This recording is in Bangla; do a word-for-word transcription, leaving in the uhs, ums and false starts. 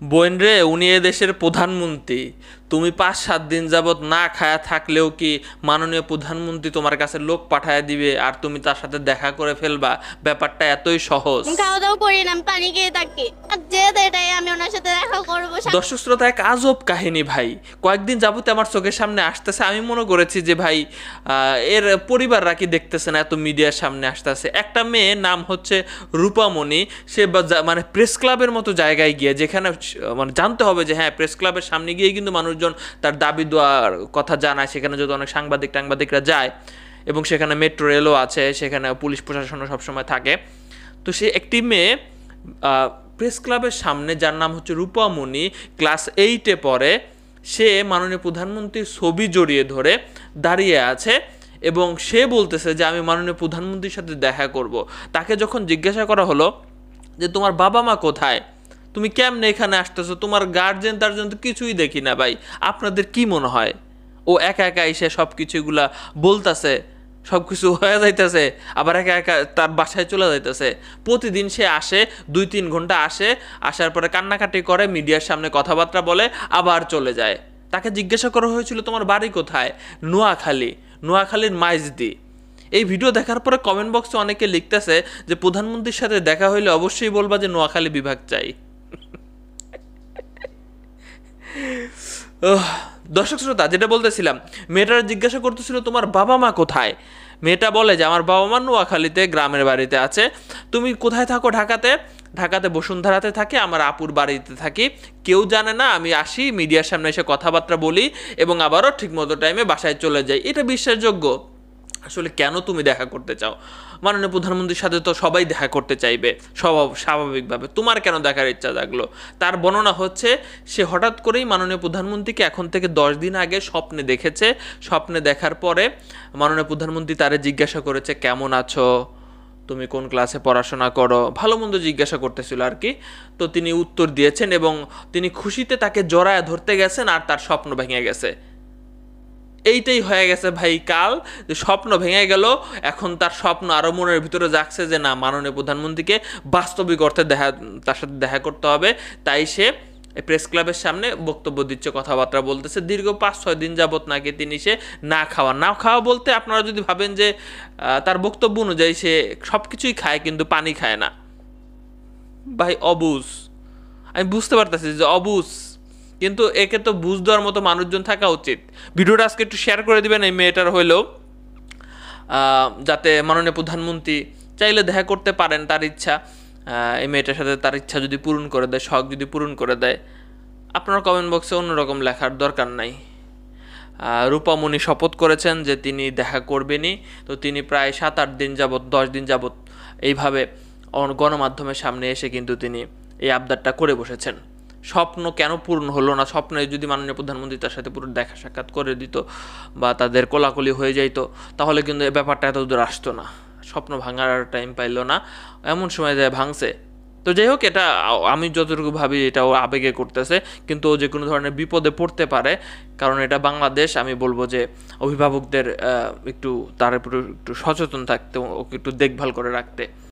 বোন রে, উনি এ দেশের প্রধানমন্ত্রী। তুমি পাঁচ সাত দিন যাবৎ না খায়া থাকলেও কি মাননীয় প্রধানমন্ত্রী তোমার কাছে লোক পাঠায় দিবে আর তুমি তার সাথে দেখা করে ফেলবা? ব্যাপারটা এতই সহজ। আমি খাওয়া দাওয়া করি না, আমি পানি খেয়ে থাকি। আর যে এটাই আমি ওনার সাথে দেখা করবো। দর্শক শ্রোতা, এক আজব কাহিনী ভাই, কয়েকদিন যাবতে আমার চোখের সামনে আসতেছে। আমি মনে করেছি যে ভাই এর পরিবাররা কি দেখতেছে না, এত মিডিয়ার সামনে আসতেছে। একটা মেয়ে, নাম হচ্ছে রূপামণি, সে মানে প্রেস ক্লাবের মতো জায়গায় গিয়ে, যেখানে মানে জানতে হবে যে হ্যাঁ প্রেস ক্লাবের সামনে গিয়ে কিন্তু মানুষজন তার দাবি দেওয়ার কথা জানায়, সেখানে যদি অনেক সাংবাদিক টাংবাদিকরা যায় এবং সেখানে মেট্রো রেলও আছে, সেখানে পুলিশ প্রশাসনও সবসময় থাকে। তো সে একটি মেয়ে প্রেস ক্লাবের সামনে, যার নাম হচ্ছে রূপামণি, ক্লাস এইটে পড়ে, সে মাননীয় প্রধানমন্ত্রীর ছবি জড়িয়ে ধরে দাঁড়িয়ে আছে এবং সে বলতেছে যে আমি মাননীয় প্রধানমন্ত্রীর সাথে দেখা করব। তাকে যখন জিজ্ঞাসা করা হলো যে তোমার বাবা মা কোথায়, তুমি কেমনে এখানে আসতেছো, তোমার গার্জেন টার্জেন তো কিছুই দেখি না ভাই, আপনাদের কি মনে হয়? ও একা একা এসে সব কিছুগুলা বলতেছে, সব কিছু হয়ে যাইতেছে, আবার একা একা তার বাসায় চলে যাইতেছে। প্রতিদিন সে আসে, দুই তিন ঘন্টা আসে, আসার পরে কান্নাকাটি করে, মিডিয়ার সামনে কথাবার্তা বলে, আবার চলে যায়। তাকে জিজ্ঞাসা করা হয়েছিল তোমার বাড়ি কোথায়, নোয়াখালী, নোয়াখালীর মাইজদি। এই ভিডিও দেখার পরে কমেন্ট বক্সে অনেকে লিখতেছে যে প্রধানমন্ত্রীর সাথে দেখা হইলে অবশ্যই বলবা যে নোয়াখালী বিভাগ চাই। দর্শক শ্রোতা, যেটা বলতেছিলাম, মেয়েটার জিজ্ঞাসা করতেছিল তোমার বাবা মা কোথায়। মেয়েটা বলে যে আমার বাবা মা নোয়াখালীতে গ্রামের বাড়িতে আছে। তুমি কোথায় থাকো? ঢাকাতে। ঢাকাতে বসুন্ধরাতে থাকি, আমার আপুর বাড়িতে থাকি, কেউ জানে না, আমি আসি, মিডিয়ার সামনে এসে কথাবার্তা বলি এবং আবারও ঠিকমতো টাইমে বাসায় চলে যাই। এটা বিশ্বাসযোগ্য? আসলে কেন তুমি দেখা করতে চাও? মাননীয় প্রধানমন্ত্রীর সাথে তো সবাই দেখা করতে চাইবে স্বভাব স্বাভাবিকভাবে, তোমার কেন দেখার ইচ্ছা জাগলো? তার বর্ণনা হচ্ছে সে হঠাৎ করেই মাননীয় প্রধানমন্ত্রীকে এখন থেকে দশ দিন আগে স্বপ্নে দেখেছে। স্বপ্নে দেখার পরে মাননীয় প্রধানমন্ত্রী তারে জিজ্ঞাসা করেছে কেমন আছো, তুমি কোন ক্লাসে পড়াশোনা করো, ভালো মন্দ জিজ্ঞাসা করতেছিল আর কি। তো তিনি উত্তর দিয়েছেন এবং তিনি খুশিতে তাকে জড়ায় ধরতে গেছেন আর তার স্বপ্ন ভেঙে গেছে। এইটাই হয়ে গেছে ভাই কাল, যে স্বপ্ন ভেঙে গেল। এখন তার স্বপ্ন আরও মনের ভিতরে জাগছে যে না, মাননীয় প্রধানমন্ত্রীকে বাস্তবিক অর্থে দেখা, তার সাথে দেখা করতে হবে। তাই সে প্রেস ক্লাবের সামনে বক্তব্য দিচ্ছে, কথাবার্তা বলতেছে। দীর্ঘ পাঁচ ছয় দিন যাবত নাকি তিনি সে না খাওয়া, না খাওয়া বলতে আপনারা যদি ভাবেন যে তার বক্তব্য অনুযায়ী সে সব কিছুই খায় কিন্তু পানি খায় না। ভাই অবুঝ, আমি বুঝতে পারতেছি যে অবুঝ, কিন্তু একে তো বুঝ দেওয়ার মতো মানুষজন থাকা উচিত। ভিডিওটা আজকে একটু শেয়ার করে দিবেন এই মেয়েটার হইলেও, যাতে মাননীয় প্রধানমন্ত্রী চাইলে দেখা করতে পারেন, তার ইচ্ছা। এই মেয়েটার সাথে তার ইচ্ছা যদি পূরণ করে দেয়, শখ যদি পূরণ করে দেয়। আপনারা কমেন্ট বক্সে অন্যরকম লেখার দরকার নাই। রূপামণি শপথ করেছেন যে তিনি দেখা করবেনই। তো তিনি প্রায় সাত আট দিন যাবৎ, দশ দিন যাবৎ এইভাবে গণমাধ্যমের সামনে এসে কিন্তু তিনি এই আবদারটা করে বসেছেন। স্বপ্ন কেন পূরণ হলো না? স্বপ্নে যদি মাননীয় প্রধানমন্ত্রী তার সাথে পুরো দেখা সাক্ষাৎ করে দিত বা তাদের কোলাকুলি হয়ে যাইত, তাহলে কিন্তু এই ব্যাপারটা এত দূর আসতো না। স্বপ্ন ভাঙার টাইম পাইল না, এমন সময় যায় ভাঙছে। তো যাই হোক, এটা আমি যতটুকু ভাবি এটা ও আবেগে করতেছে, কিন্তু ও যে কোনো ধরনের বিপদে পড়তে পারে, কারণ এটা বাংলাদেশ। আমি বলবো যে অভিভাবকদের একটু তার উপর একটু সচেতন থাকতে, ওকে একটু দেখভাল করে রাখতে।